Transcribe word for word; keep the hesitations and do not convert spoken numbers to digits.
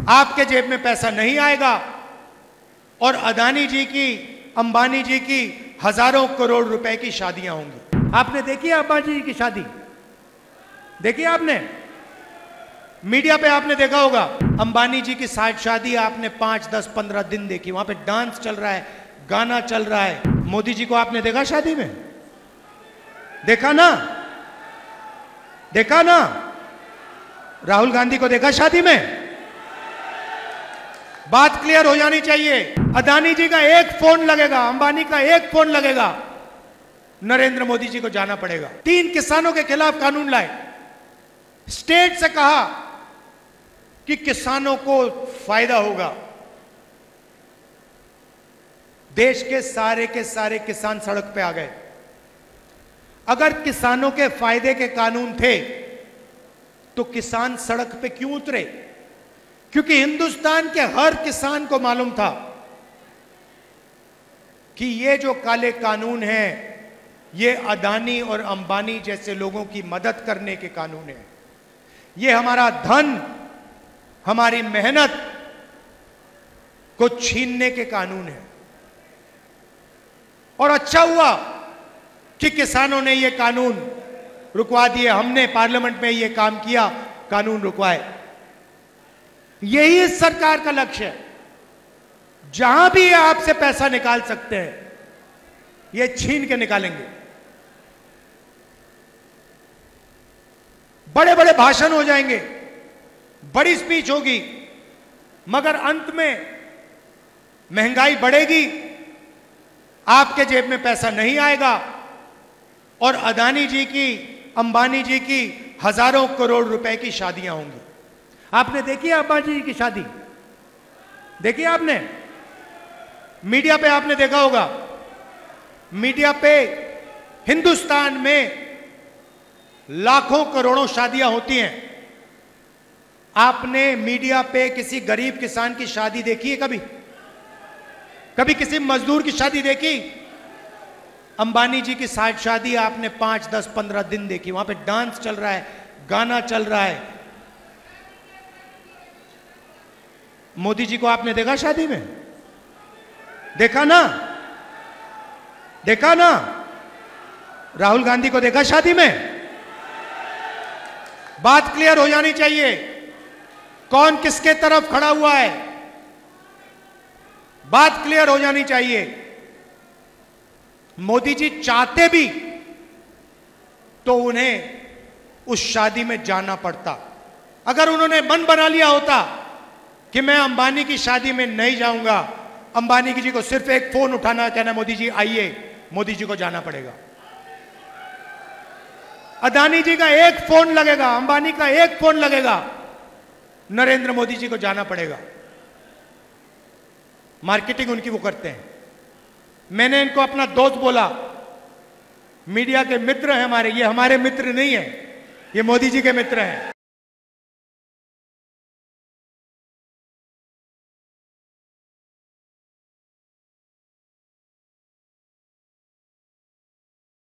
आपके जेब में पैसा नहीं आएगा और अदानी जी की, अंबानी जी की हजारों करोड़ रुपए की शादियां होंगी। आपने देखी है अंबानी जी की शादी? देखी आपने? मीडिया पे आपने देखा होगा अंबानी जी की शादी आपने पांच दस पंद्रह दिन देखी। वहां पे डांस चल रहा है, गाना चल रहा है। मोदी जी को आपने देखा शादी में? देखा ना? देखा ना? राहुल गांधी को देखा शादी में? बात क्लियर हो जानी चाहिए। अदानी जी का एक फोन लगेगा, अंबानी का एक फोन लगेगा, नरेंद्र मोदी जी को जाना पड़ेगा। तीन किसानों के खिलाफ कानून लाए, स्टेट से कहा कि किसानों को फायदा होगा। देश के सारे के सारे किसान सड़क पे आ गए। अगर किसानों के फायदे के कानून थे तो किसान सड़क पे क्यों उतरे? क्योंकि हिंदुस्तान के हर किसान को मालूम था कि ये जो काले कानून हैं ये अदानी और अंबानी जैसे लोगों की मदद करने के कानून हैं। ये हमारा धन, हमारी मेहनत को छीनने के कानून है। और अच्छा हुआ कि किसानों ने ये कानून रुकवा दिए। हमने पार्लियामेंट में ये काम किया, कानून रुकवाए। यही इस सरकार का लक्ष्य है। जहां भी आपसे पैसा निकाल सकते हैं ये छीन के निकालेंगे। बड़े बड़े भाषण हो जाएंगे, बड़ी स्पीच होगी, मगर अंत में महंगाई बढ़ेगी, आपके जेब में पैसा नहीं आएगा और अदानी जी की, अंबानी जी की हजारों करोड़ रुपए की शादियां होंगी। आपने देखी है अंबानी जी की शादी? देखी आपने? मीडिया पे आपने देखा होगा। मीडिया पे हिंदुस्तान में लाखों करोड़ों शादियां होती हैं। आपने मीडिया पे किसी गरीब किसान की शादी देखी है कभी? कभी किसी मजदूर की शादी देखी? अंबानी जी की शादी आपने पांच दस पंद्रह दिन देखी। वहां पे डांस चल रहा है, गाना चल रहा है। मोदी जी को आपने देखा शादी में? देखा ना? देखा ना? राहुल गांधी को देखा शादी में? बात क्लियर हो जानी चाहिए। कौन किसके तरफ खड़ा हुआ है, बात क्लियर हो जानी चाहिए। मोदी जी चाहते भी तो उन्हें उस शादी में जाना पड़ता। अगर उन्होंने मन बना लिया होता कि मैं अंबानी की शादी में नहीं जाऊंगा, अंबानी जी को सिर्फ एक फोन उठाना, कहना मोदी जी आइए, मोदी जी को जाना पड़ेगा। अदानी जी का एक फोन लगेगा, अंबानी का एक फोन लगेगा, नरेंद्र मोदी जी को जाना पड़ेगा। मार्केटिंग उनकी वो करते हैं। मैंने इनको अपना दोस्त बोला, मीडिया के मित्र हैं हमारे। ये हमारे मित्र नहीं है, ये मोदी जी के मित्र हैं।